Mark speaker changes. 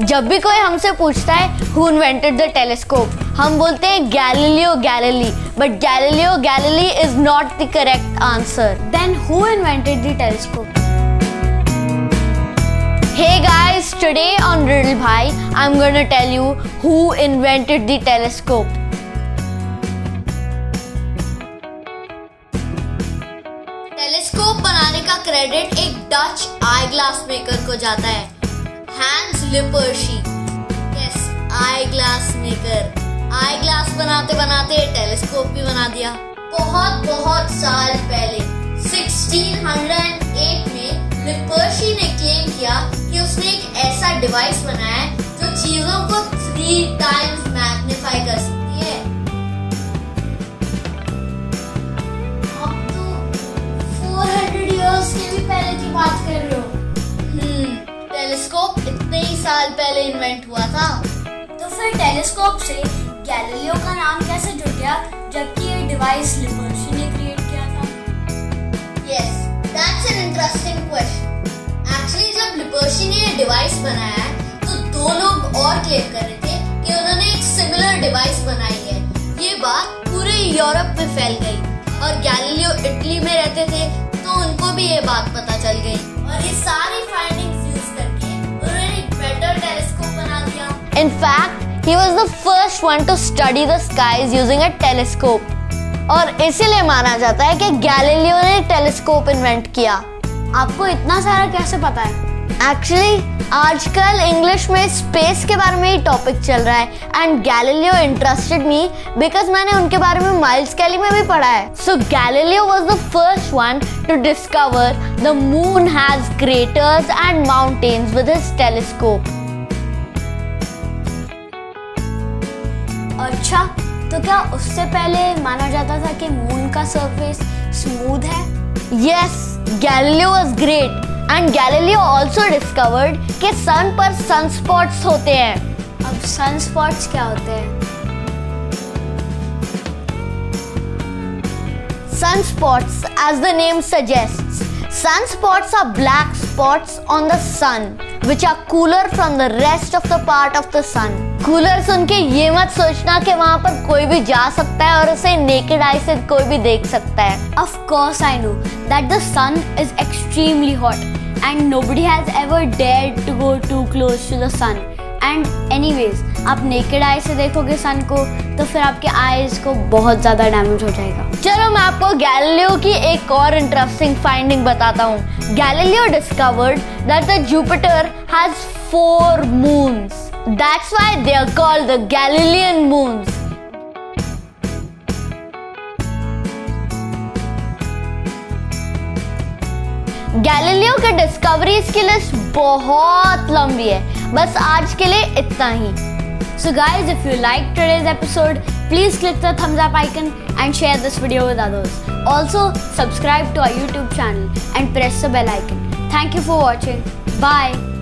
Speaker 1: जब भी कोई हमसे पूछता है हु इन्वेंटेड द टेलीस्कोप, हम बोलते हैं Galileo Galilei, but Galileo Galilei is not the correct answer.
Speaker 2: Then who invented the telescope?
Speaker 1: Hey guys, today on Riddle Bhai, I'm gonna tell you who invented the telescope. Telescope बनाने का credit एक Dutch आई glass maker को जाता है, Hans Lipperhey. Yes, eye glass maker. Eye glass बनाते बनाते telescope भी बना दिया। बहुत साल पहले 1608 में लिपर्शी ने क्लेम किया कि उसने एक ऐसा डिवाइस बनाया है जो चीजों को 3 टाइम्स मैग्नीफाई कर सकती है।
Speaker 2: अब तो 400 इयर्स के भी पहले की बात कर रहे हो।
Speaker 1: टेलीस्कोप इतने ही साल पहले इन्वेंट हुआ था।
Speaker 2: तो फिर टेलीस्कोप से गैलीलियो का नाम कैसे जुड़ गया, जबकि ये डिवाइस लिपर्शी ने क्रिएट किया था?
Speaker 1: Yes, that's an interesting question. Actually, जब लिपर्शी ने ये डिवाइस बनाया है तो 2 लोग और क्लेम कर रहे थे कि उन्होंने एक सिमिलर डिवाइस बनाई है। ये बात पूरे यूरोप में फैल गई और गैलीलियो इटली में रहते थे तो उनको भी ये बात पता चल गई और ये सारी फाइंडिंग्स यूज करके उन्होंने एक बेटर टेलीस्कोप बना दिया। In fact, he was the first one to study the skies using a telescope. और इसीलिए माना जाता है कि गैलीलियो ने टेलीस्कोप इन्वेंट किया।
Speaker 2: आपको इतना सारा कैसे पता है?
Speaker 1: एक्चुअली आजकल इंग्लिश में स्पेस के बारे में ही टॉपिक चल रहा है and Galileo interested me because मैंने उनके बारे में माइल्स कैली में भी पढ़ा है। So Galileo was the first one to discover the moon has craters and mountains with his telescope.
Speaker 2: अच्छा, तो क्या उससे पहले माना जाता था कि मून का सरफेस स्मूथ है?
Speaker 1: Yes, Galileo was great and Galileo also discovered कि सन पर सनस्पॉट्स होते हैं।
Speaker 2: अब सनस्पॉट्स क्या होते हैं?
Speaker 1: Sunspots, as the name suggests, sunspots are black spots on the sun which are cooler from the rest of the part of the sun. Cooler sun के ये मत सोचना कि वहाँ पर कोई भी जा सकता है और उसे नेकेड आई से कोई भी देख सकता है।
Speaker 2: Of course I know that the sun is extremely hot and nobody has ever dared to go too close to the sun. And anyways, आप नेकेड आई से देखोगे सन को तो फिर आपके आईज को बहुत ज़्यादा डैमेज हो जाएगा।
Speaker 1: चलो मैं आपको गैलीलियो की एक और इंटरेस्टिंग फाइंडिंग बताता हूँ। Galileo discovered that the Jupiter has 4 moons. That's why they are called the Galilean moons. Galileo के डिस्कवरीज की लिस्ट बहुत लंबी है, बस आज के लिए इतना ही।
Speaker 2: So guys, if you liked today's episode, please click the thumbs up icon and share this video with others. Also, subscribe to our YouTube channel and press the bell icon. Thank you for watching. Bye.